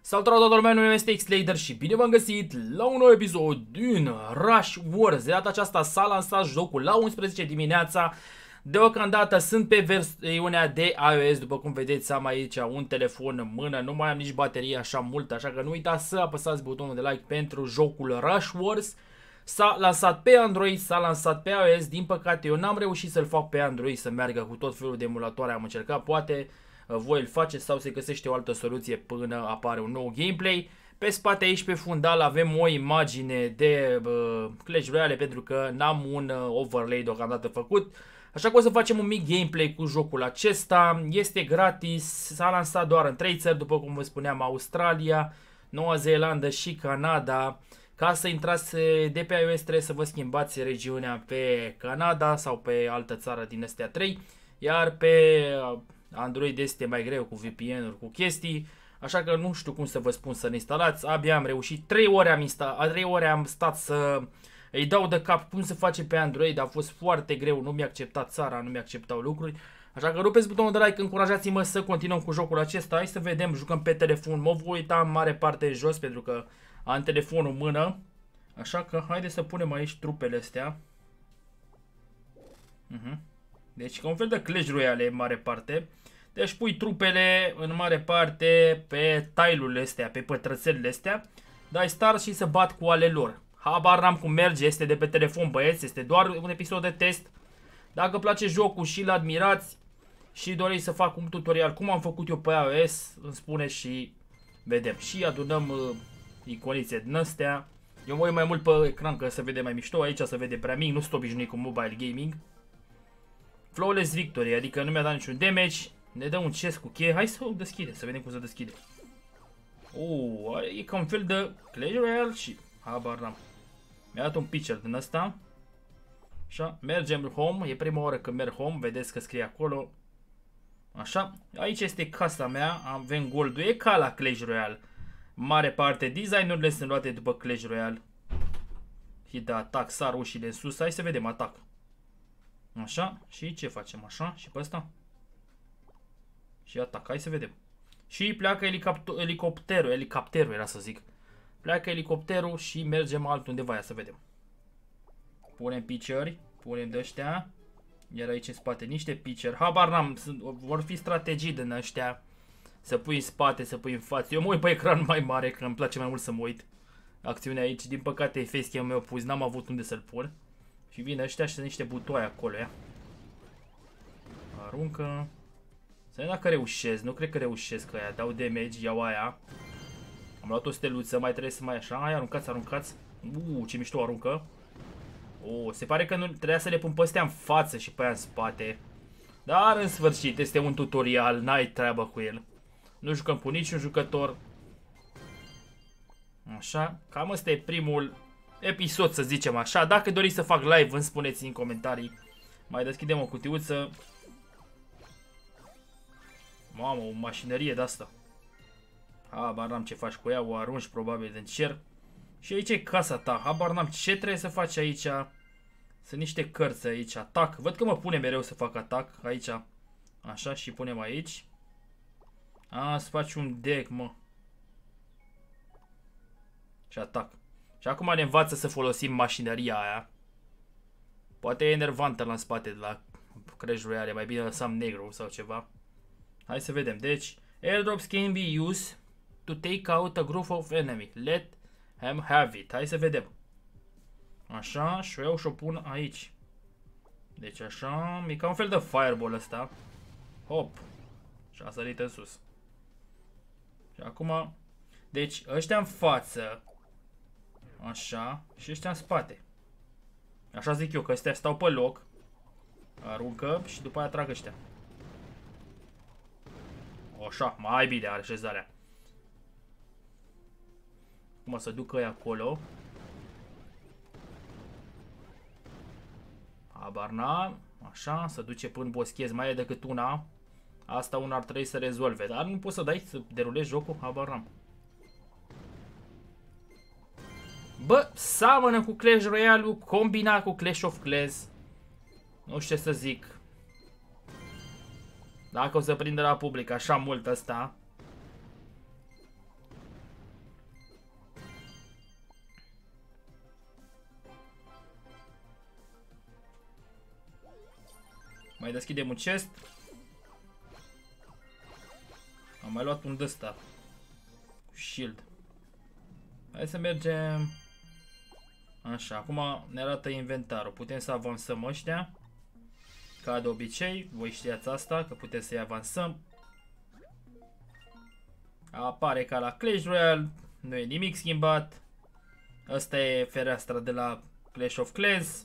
Salutare toată lumea, numele este Xlader și bine v-am găsit la un nou episod din Rush Wars. De data aceasta s-a lansat jocul la 11 dimineața. Deocamdată sunt pe versiunea de iOS, după cum vedeți am aici un telefon în mână, nu mai am nici baterie așa mult, așa că nu uitați să apăsați butonul de like pentru jocul Rush Wars. S-a lansat pe Android, s-a lansat pe iOS, din păcate eu n-am reușit să-l fac pe Android să meargă cu tot felul de emulatoare, am încercat, poate voi îl faceți sau se găsește o altă soluție până apare un nou gameplay. Pe spate aici pe fundal avem o imagine de Clash Royale pentru că n-am un overlay deocamdată făcut. Așa că o să facem un mic gameplay cu jocul acesta. Este gratis, s-a lansat doar în 3 țări, după cum vă spuneam, Australia, Noua Zeelandă și Canada. Ca să intrați de pe iOS trebuie să vă schimbați regiunea pe Canada sau pe altă țară din astea 3. Iar pe Android este mai greu cu VPN-uri, cu chestii. Așa că nu știu cum să vă spun să ne instalați. Abia am reușit, 3 ore am stat să îi dau de cap cum se face pe Android. A fost foarte greu, nu mi-a acceptat țara, nu mi-a acceptau lucruri. Așa că rupeți butonul de like, încurajați-mă să continuăm cu jocul acesta. Hai să vedem, jucăm pe telefon. Mă voi uita în mare parte jos pentru că am telefonul în mână. Așa că haide să punem aici trupele astea. Deci ca un fel de Clash Royale în mare parte. Deci pui trupele în mare parte pe tile-urile astea, pe pătrățelele astea. Dai start și să bat cu ale lor. Habar n-am cum merge, este de pe telefon băieți, este doar un episod de test. Dacă place jocul și îl admirați și doriți să fac un tutorial cum am făcut eu pe iOS, îmi spuneți și vedem. Și adunăm iconițe din astea. Eu mă uit mai mult pe ecran că se vede mai mișto, aici se vede prea mic, nu sunt obișnuit cu mobile gaming. Flawless victory, adică nu mi-a dat niciun damage. Ne dă un chest cu cheie, hai să o deschide, să vedem cum se deschide. E ca un fel de Clash Royale și habar n-am. Mi-a dat un picture din asta. Așa, mergem home, e prima oară când merg home, vedeți că scrie acolo. Așa, aici este casa mea, avem gold-ul, e ca la Clash Royale. Mare parte, designurile sunt luate după Clash Royale. Hit de atac, sar ușile în sus, hai să vedem atac. Așa, și ce facem așa, și pe ăsta? Și atac, hai să vedem. Și pleacă elicopterul era să zic. Pleacă elicopterul și mergem altundeva, ia să vedem. Punem piceri, punem de ăștia. Iar aici în spate niște piceri. Habar n-am, vor fi strategii din ăștia. Să pui în spate, să pui în față. Eu mă uit pe ecran mai mare, că îmi place mai mult să mă uit. Acțiunea aici, din păcate facecam-ul meu pus, n-am avut unde să-l pun. Și vin ăștia și sunt niște butoaie acolo, ia. Aruncă. Să vedem dacă reușesc, nu cred că reușesc, că aia dau damage, iau aia. Am luat o steluță, mai trebuie să mai așa, hai, aruncați, aruncați. Ce mișto aruncă. Se pare că nu trebuia să le pun pe astea în față și pe aia în spate. Dar în sfârșit, este un tutorial, n-ai treabă cu el. Nu jucăm cu niciun jucător. Așa, cam ăsta e primul episod, să zicem așa. Dacă doriți să fac live, îmi spuneți în comentarii. Mai deschidem o cutiuță. Mamă, o mașinărie de asta. Habar n-am ce faci cu ea, o arunci probabil din cer. Și aici e casa ta, habar n-am ce trebuie să faci aici. Sunt niște cărți aici, atac. Văd că mă pune mereu să fac atac aici. Așa, și punem aici. Să faci un deck, mă. Și atac. Și acum ne învață să folosim mașinăria aia. Poate e enervantă la spate de la Clash Royale, mai bine lăsam negru sau ceva. Hai să vedem. Deci, airdrops can be used to take out a group of enemy. Let them have it. Hai să vedem. Așa, și eu și-o pun aici. Deci așa, e ca un fel de fireball ăsta. Hop. Și a sărit în sus. Și acum, deci ăștia în față. Așa, și ăștia în spate. Așa zic eu, că ăstea stau pe loc. Aruncă și după aia trag ăștia. Așa, mai bine are așezarea. Acum să duc ăia acolo. Habar n-am. Așa, să duce până boschez, mai e decât una. Asta una ar trebui să rezolve. Dar nu poți să dai să derulezi jocul, habar n-am. Bă, seamănă cu Clash Royale-ul, combinat cu Clash of Clans. Nu știu ce să zic. Dacă o să prindă la public așa mult asta. Mai deschidem un chest. Am mai luat un d-ăsta. Shield. Hai să mergem. Așa, acum ne arată inventarul. Putem să avansăm ăștia. Ca de obicei, voi știați asta, că putem să-i avansăm. Apare ca la Clash Royale. Nu e nimic schimbat. Asta e fereastra de la Clash of Clans.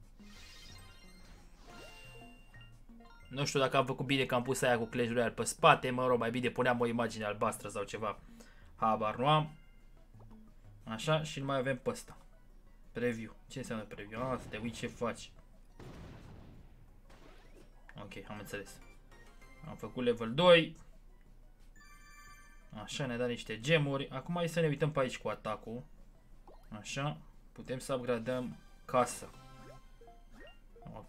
Nu știu dacă am făcut bine că am pus aia cu Clash Royale pe spate. Mă rog, mai bine puneam o imagine albastră sau ceva. Habar nu am. Așa, și nu mai avem pe ăsta. Preview. Ce înseamnă preview? Ah, să te uiți ce faci. Ok, am înțeles. Am făcut level 2. Așa, ne-a dat niște gemuri. Acum hai să ne uităm pe aici cu atacul. Așa, putem să upgradăm casa. Ok.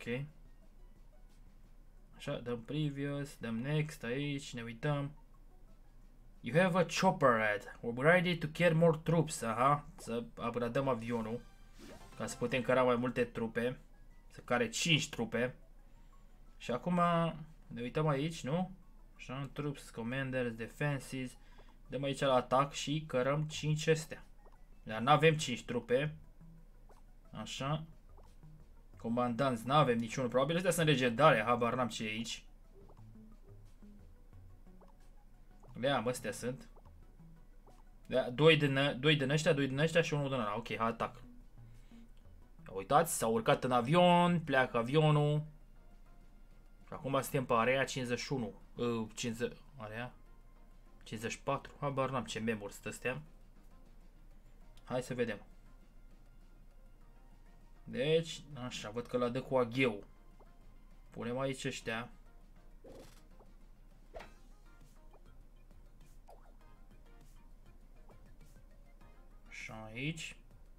Așa, dăm previous, dăm next aici, ne uităm. You have a chopper ad. We're ready to carry more troops. Aha, să upgradăm avionul. Ca să putem căra mai multe trupe. Să care 5 trupe. Și acum ne uităm aici, nu? Așa, troops, commanders, defenses. Dăm aici la atac și cărăm 5 astea. Dar nu avem 5 trupe. Așa. Comandanți, nu avem niciunul. Probabil astea sunt legendare, habar n-am ce e aici. Le am, astea sunt. Doi din ăștia și unul din ăla. Ok, hai atac. Uitați, s-au urcat în avion, pleacă avionul. Și acum suntem pe area 51. 50, area 54. Habar n-am ce memori sunt astea. Hai să vedem. Deci, așa, văd că l-a dă cu agheu. Punem aici ăștia. Așa, aici.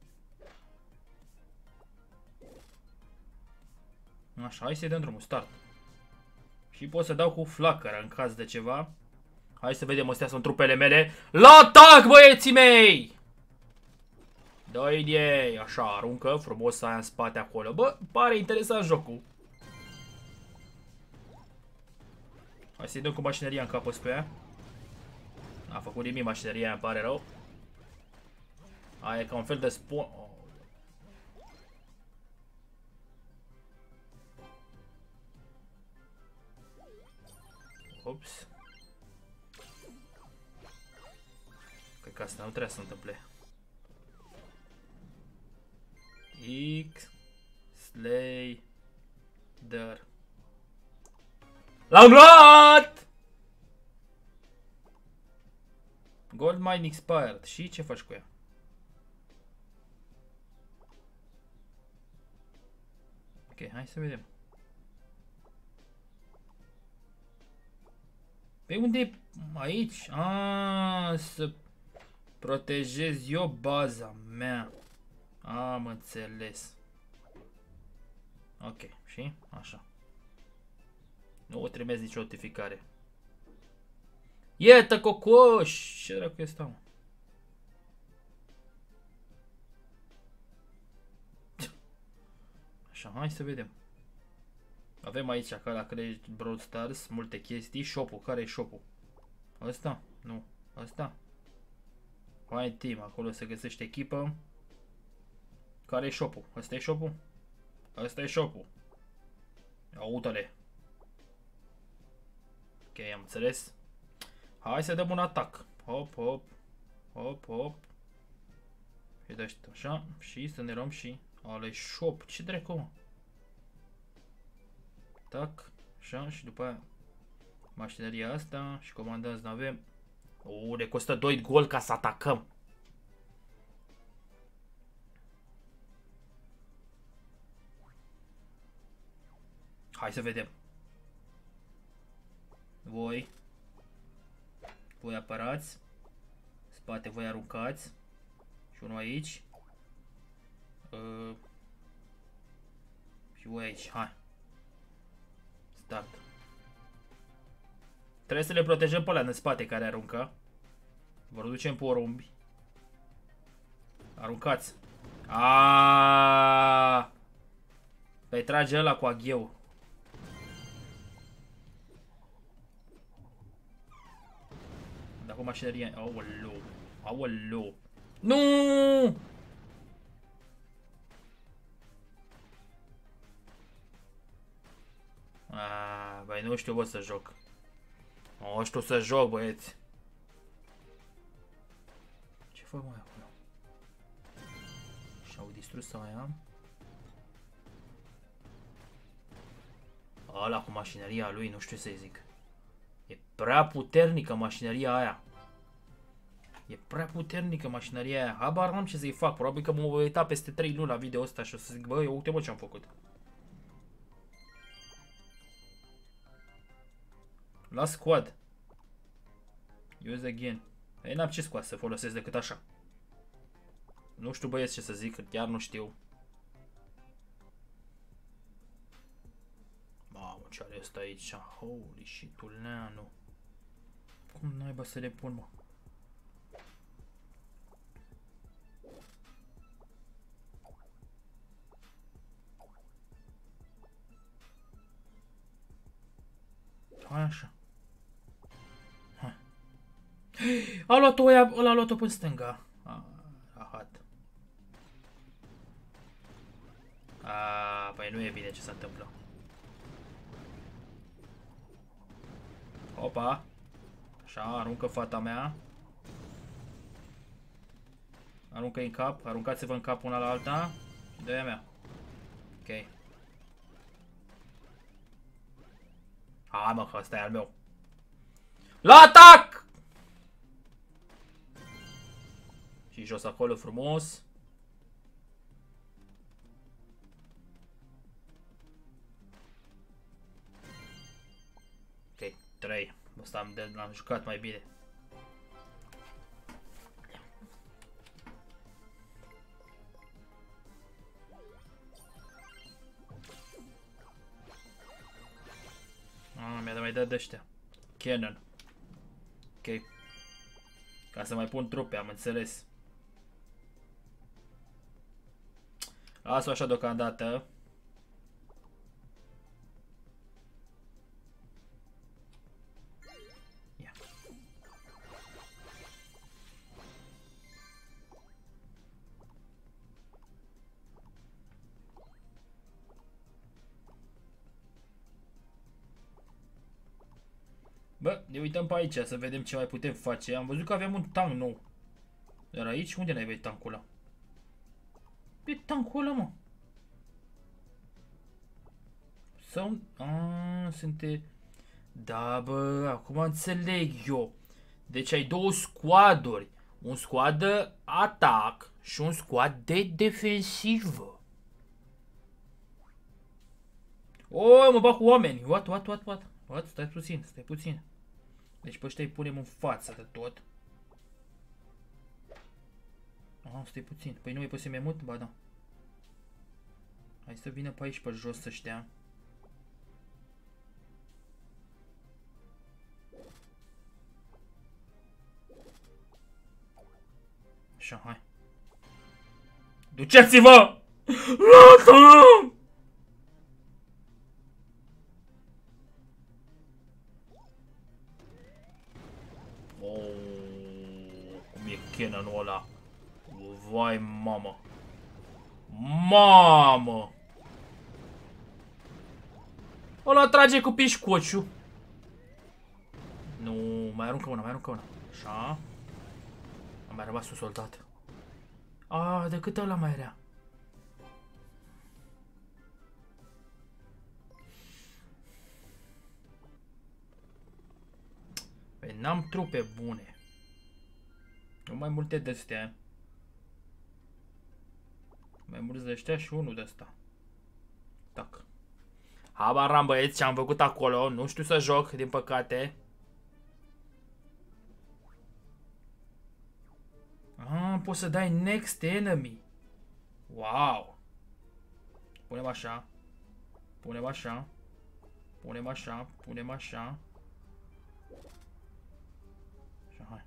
Așa, hai să-i dăm drumul, start. Și pot să dau cu flacără în caz de ceva. Hai să vedem, astea sunt trupele mele. La atac, băieții mei! Dă-i ei, așa, aruncă frumos aia în spate acolo. Bă, pare interesant jocul. Hai să-i dăm cu mașineria în capă pe ea. N-a făcut nimic mașineria, îmi pare rău. Aia e ca un fel de spawn. Oh. Ups. Cred că asta nu trebuie să se întâmple. X Slayer. L-am luat! Gold mine expired. Și ce faci cu ea? Ok, hai să vedem. Pe unde e? Aici? Să protejez eu baza mea. Am înțeles. Ok, și așa. Nu o trimis nicio notificare. Iată, cocoș! Ce dracu este, mă? Așa, hai să vedem. Avem aici, ca la Clash Brawl Stars, multe chestii. Shop-ul, care e shop-ul? Ăsta? Nu. Ăsta? Find Team, acolo se găsește echipă. Care e shop-ul? Ăsta e shop-ul? Ăsta e shop-ul. Aută-le. Ok, am înțeles. Hai să dăm un atac. Hop, hop. Hop, hop. Și de ăștia, așa. Și să ne luăm și ale shop. Ce dracu, mă? Tac. Așa, și după aia mașineria asta și comandanți n-avem. Ne costă 2 gol ca să atacăm. Hai să vedem. Voi apărați. Spate voi aruncați. Și unul aici. Și voi aici. Hai. Start. Trebuie să le protejăm pe alea în spate care aruncă. Vă ducem porumbi. Aruncați. Aaaa! Păi trage ăla cu agheu. Cu mașinăria. Aoleu. Aoleu. Nu! Băi, nu știu, bă, să joc. Nu știu să joc, băieți. Ce fac mai acolo? Și-au distrus aia. Ăla cu mașinăria lui, nu știu să-i zic. E prea puternică mașinăria aia. E prea puternică mașinăria aia. Habar n-am ce să-i fac. Probabil că mă voi uita peste 3 luni la video ăsta și o să zic, bă, uite mă ce-am făcut. La squad. Use again. Ei, n-am ce squad să folosesc decât așa. Nu știu, băieți, ce să zic, chiar nu știu. Mamă, ce are ăsta aici? Holy shit-ul neanu. Cum naiba să le pun, mă? Hai așa. Hai. A luat-o ăia, ăla a luat-o pe stânga. Rahat. Păi nu e bine ce se întâmplă. Opa. Așa, aruncă fata mea. Aruncă-i în cap, aruncați-vă în cap una la alta. De-aia mea. Ok. Hai mă, că ăsta e al meu. La atac! Și jos acolo frumos. Ok, 3. Ăsta l-am jucat mai bine. Mi-a mai dat de ăștia. Cannon. Ok. Ca să mai pun trupe, am înțeles. Las-o așa deocamdată. Ia. Bă, ne uităm pe aici să vedem ce mai putem face. Am văzut că avem un tank nou. Dar aici, unde n-ai văzut tankul ăla? Pe tankul ăla, mă. Sau... sunte... Da, bă, acum înțeleg eu. Deci ai două squaduri. Un squad de atac și un squad de defensivă. Oh, mă bag cu oameni. What? Stai puțin. Deci pe ăștia îi punem în față de tot. Stai puțin. Păi nu e posibil mai mult? Ba da. Hai să vină pe aici pe jos ăștia. Așa, hai. Duceți-vă! Cum e Cannon-ul ăla? Vai, mamă! Mamă! Ăla trage cu pișcociu. Nu, mai aruncă una. Așa. Am mai rămas un soldat. De cât ăla mai era? Păi n-am trupe bune. Nu mai multe de astea. Mai mulți de ăștia și unul de ăsta. Tac. Habar n-am, băieți, ce am făcut acolo. Nu știu să joc, din păcate. Poți să dai next enemy. Wow. Punem așa. Așa, hai.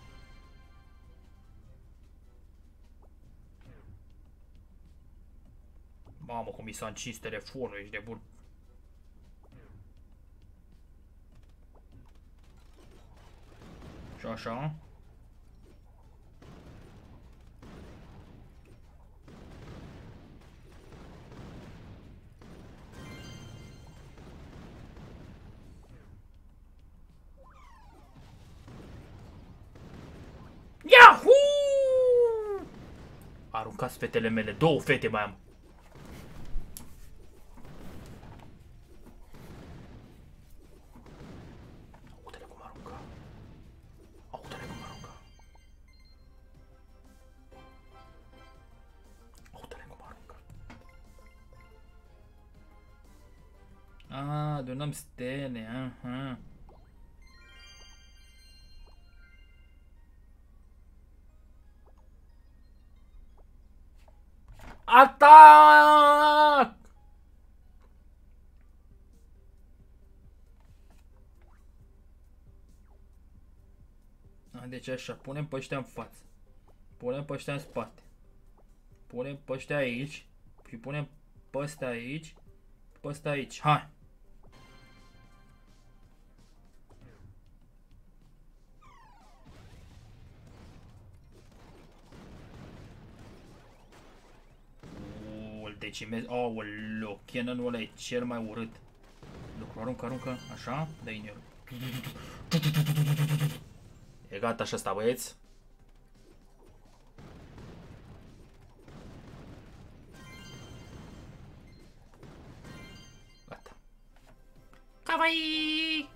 Mamă, cum mi s-a încins telefonul, ești de bun. Și Așa. Yahoo! Aruncați fetele mele, 2 fete mai am. Uite-le cum arunca. Uite-le cum arunca. Uite-le cum arunca. Adunăm stele, aha. Atac! Deci așa, punem pe ăștia în față. Punem pe ăștia în spate. Punem pe ăștia aici. Și punem pe ăsta aici. Pe ăsta aici. Hai! Decimez. Aoleu, Canon-ul ăla e cel mai urât. Lucru, aruncă, așa, dă-i în el. E gata și asta, băieți. Gata. Kawaii!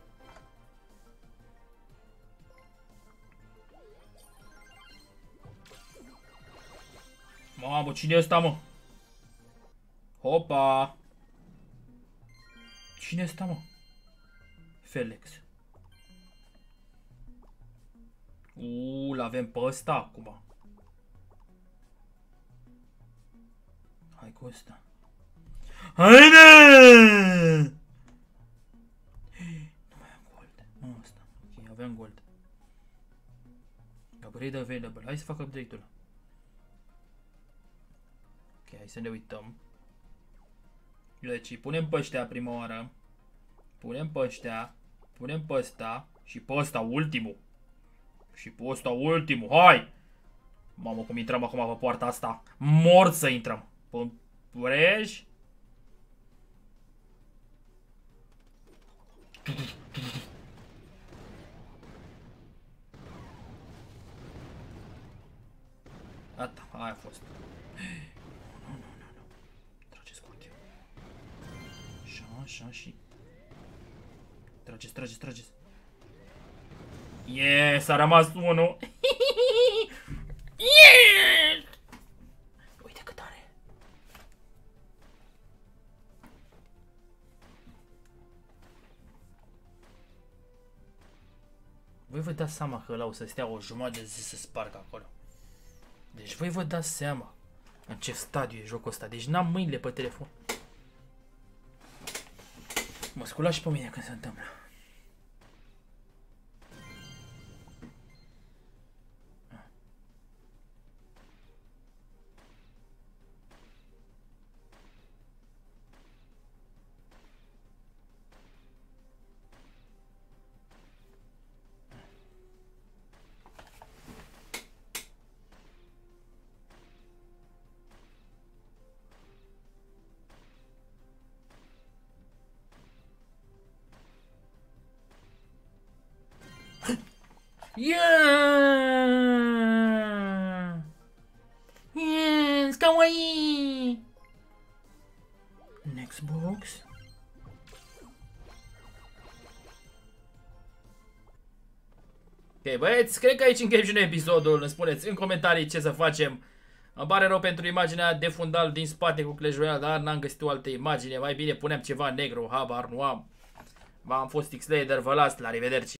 Mamă, cine e ăsta, mă? Hopa! Cine ăsta, mă? Felix. L-avem pe ăsta acum. Hai cu ăsta. Haide! Nu mai am gold. Asta. Ok, aveam gold. Upgrade available. Hai să fac update-ul. Ok, hai să ne uităm. Deci punem pe ăștia prima oară. Punem pe ăștia. Punem pe ăsta. Și pe ăsta ultimul. Și pe ăsta ultimul. Hai! Mamă, cum intrăm acum pe poarta asta. Mort să intrăm. Părești? Gata, aia a fost. Nu. Trageți cu ochii. Așa și... Trageți. Yes, a rămas unul. Yes! Uite cât are. Voi vă dați seama că ăla o să stea o jumătate de zi să spargă acolo. Deci voi vă dați seama în ce stadiu e jocul ăsta. Deci n-am mâinile pe telefon. Mă scula și pe mine când se întâmplă. Yeah! Yes, kawaii! Next box. Ok, băieți, cred că aici încheiem și noi episodul. Îmi spuneți în comentarii ce să facem. Îmi pare rău pentru imaginea de fundal din spate cu Clash Royale, dar n-am găsit o altă imagine. Mai bine puneam ceva negru, habar nu am. V-am fost Xlader, vă las, la revedere!